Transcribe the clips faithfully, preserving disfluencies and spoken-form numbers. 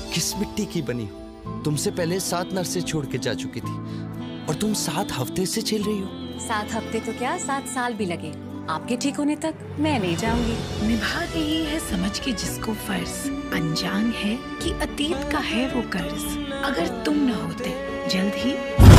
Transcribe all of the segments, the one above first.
किस मिट्टी की बनी हो? तुमसे पहले सात नर्सें छोड़ के जा चुकी थी और तुम सात हफ्ते से झेल रही हो। सात हफ्ते तो क्या, सात साल भी लगे, आपके ठीक होने तक मैं नहीं जाऊंगी। निभा रही है समझ के जिसको फर्ज, अनजान है कि अतीत का है वो कर्ज। अगर तुम न होते जल्द ही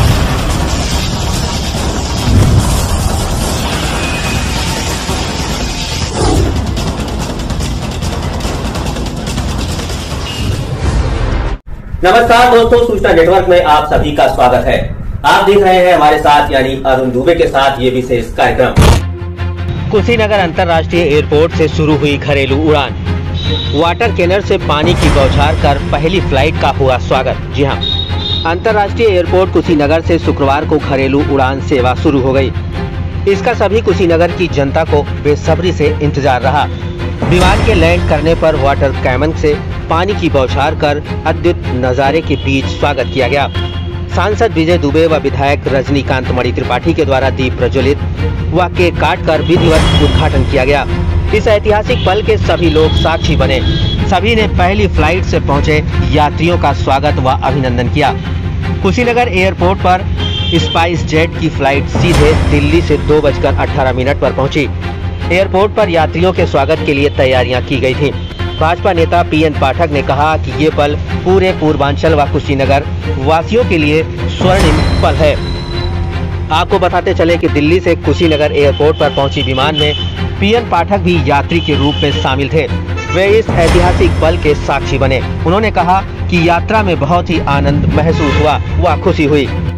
नमस्कार दोस्तों, सूचना नेटवर्क में आप सभी का स्वागत है। आप देख रहे हैं हमारे साथ यानी अरुण दुबे के साथ ये विशेष कार्यक्रम। कुशीनगर अंतर्राष्ट्रीय एयरपोर्ट से शुरू हुई घरेलू उड़ान। वाटर कैनर से पानी की बौछार कर पहली फ्लाइट का हुआ स्वागत। जी हां, अंतर्राष्ट्रीय एयरपोर्ट कुशीनगर से शुक्रवार को घरेलू उड़ान सेवा शुरू हो गई। इसका सभी कुशीनगर की जनता को बेसब्री से इंतजार रहा। विमान के लैंड करने पर वाटर कैमन से पानी की बौछार कर अद्भुत नजारे के बीच स्वागत किया गया। सांसद विजय दुबे व विधायक रजनीकांत मणि त्रिपाठी के द्वारा दीप प्रज्वलित व केक काट कर विधिवत उद्घाटन किया गया। इस ऐतिहासिक पल के सभी लोग साक्षी बने। सभी ने पहली फ्लाइट से पहुंचे यात्रियों का स्वागत व अभिनंदन किया। कुशीनगर एयरपोर्ट पर स्पाइस जेट की फ्लाइट सीधे दिल्ली से दो बजकर अठारह मिनट पर पहुंची। एयरपोर्ट पर यात्रियों के स्वागत के लिए तैयारियां की गई थीं। भाजपा नेता पीएन पाठक ने कहा कि ये पल पूरे पूर्वांचल व कुशीनगर वासियों के लिए स्वर्णिम पल है। आपको बताते चले कि दिल्ली से कुशीनगर एयरपोर्ट पर पहुंची विमान में पीएन पाठक भी यात्री के रूप में शामिल थे। वे इस ऐतिहासिक पल के साक्षी बने। उन्होंने कहा कि यात्रा में बहुत ही आनंद महसूस हुआ व खुशी हुई।